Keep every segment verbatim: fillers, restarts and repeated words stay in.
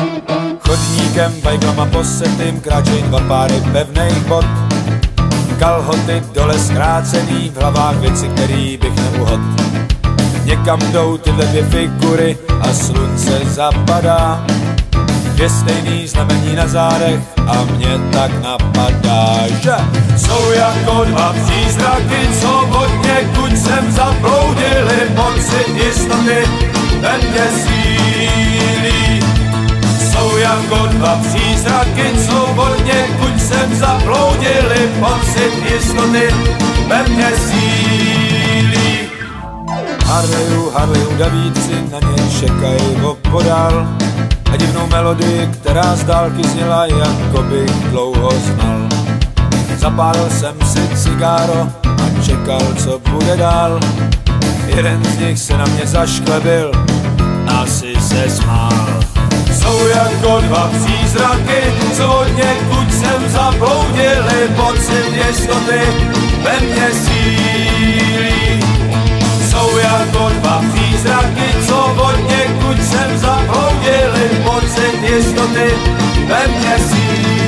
Chodníkem, bajklama posetým kráčej dva páry pevných bot. Kalhoty dole zkrácený, v hlavách věci, který bych neuhod. Někam jdou tyhle dvě figury a slunce zapadá. Dvě stejný znamení na zádech a mě tak napadá, že jsou jako dva přízraky, co od někud sem zabloudili. Pocit jistoty ve mně sílí. Jsou jako dva přízraky, co od někud sem zabloudili. Pocit jistoty ve mně sílí. Harleju, Harleju, Davídci na ně čekají opodál. A divnou melodii, která z dálky zněla, jako bych dlouho znal. Zapálil jsem si cigáro a čekal, co bude dál. Jeden z nich se na mě zašklebil, asi se smál. Jsou jako dva přízraky, co od někud sem zabloudili. Pocit jistoty ve mně sílí. Jsou jako dva přízraky, co od někud sem zabloudili. Pocit jistoty ve mně sílí.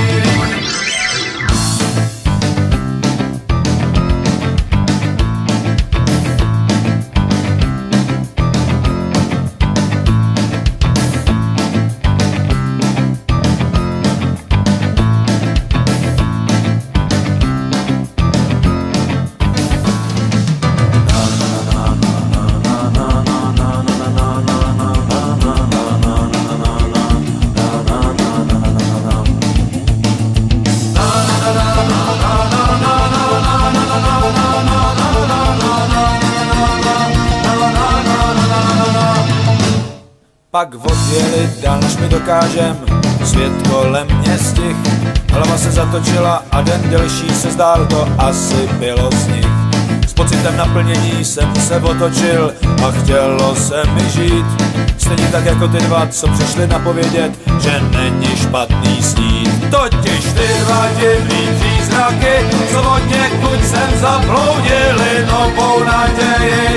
Pak odjeli dál, než mi dokážem, svět kolem mě stih. Hlava se zatočila a den delší se zdál, to asi bylo z nich. S pocitem naplnění jsem se otočil a chtělo se mi žít. Stejně tak jako ty dva, co přišli napovědět, že není špatný snít. Totiž ty dva divný přízraky, co od někud sem zabloudili, novou naději